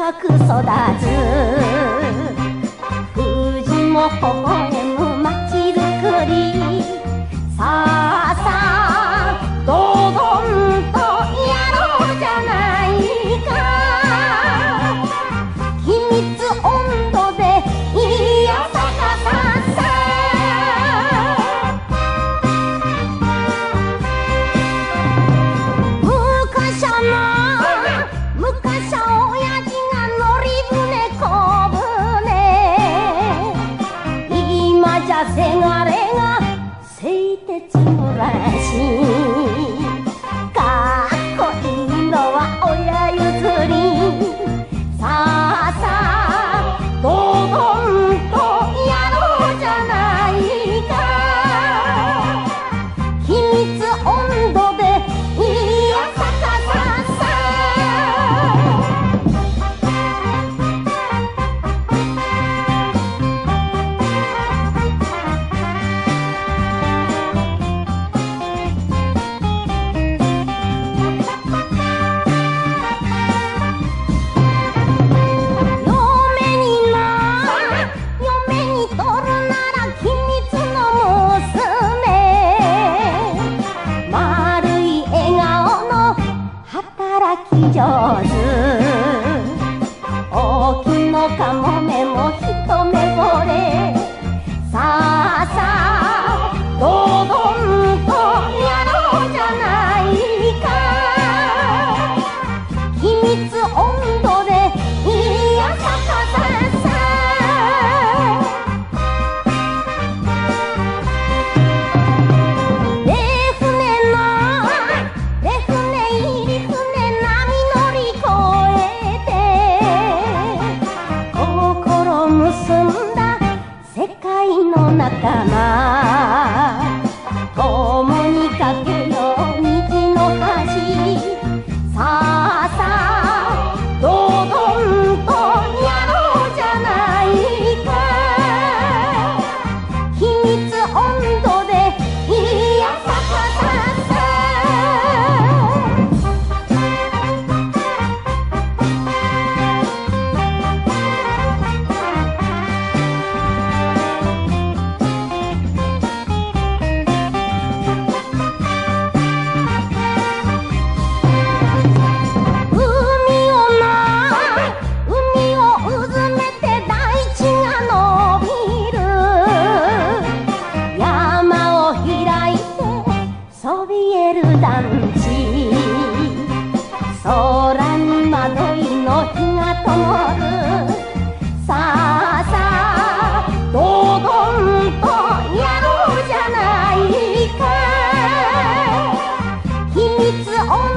く育つ富士も微笑む街づくりさあさあドドンとやろうじゃないか秘密温度でいやさかささ昔は昔は親父が乗り船小舟今じゃせがれが製鉄のらしかっこいいのは親譲りさあさあドドンとやろうじゃないか秘密温度でいやさかささ上手大きのかもめも一目惚れさあさあドドンとやろうじゃないか秘密温度でいやさかささ仲間共にかけよう虹の橋さあさあドドンとやろうじゃないか秘密温度でいやさかささ団地空に窓いの火が灯るさあさあドドンとやろうじゃないか秘密温